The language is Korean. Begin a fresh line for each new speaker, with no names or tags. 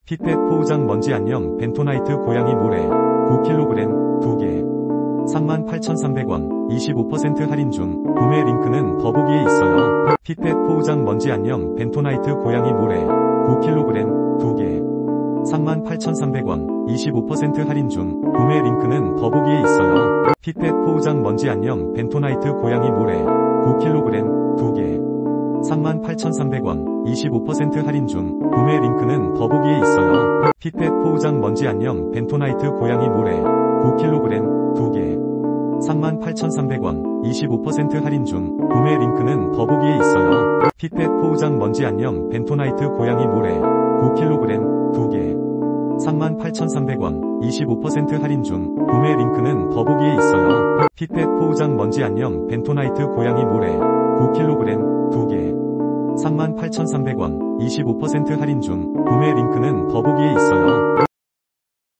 핏팻 포우장 먼지 안녕 벤토나이트 고양이 모래 9kg 2개 38,300원 25% 할인 중. 구매 링크는 더보기에 있어요. 핏팻 포우장 먼지 안녕 벤토나이트 고양이 모래 9kg 2개 38,300원 25% 할인 중. 구매 링크는 더보기에 있어요. 핏팻 포우장 먼지 안녕 벤토나이트 고양이 모래 9kg 2개 38,300원 25% 할인 중. 구매 링크는 더보기에 있어요. 핏팻 포우장 먼지 안녕 벤토나이트 고양이 모래 9kg 2개 38,300원 25% 할인 중. 구매 링크는 더보기에 있어요. 핏팻 포우장 먼지 안녕 벤토나이트 고양이 모래 9kg 2개 38,300원 25% 할인 중. 구매 링크는 더보기에 있어요. 핏팻 포우장 먼지 안녕 벤토나이트 고양이 모래 9kg 2개 38,300원 25% 할인 중. 구매 링크는 더보기에 있어요.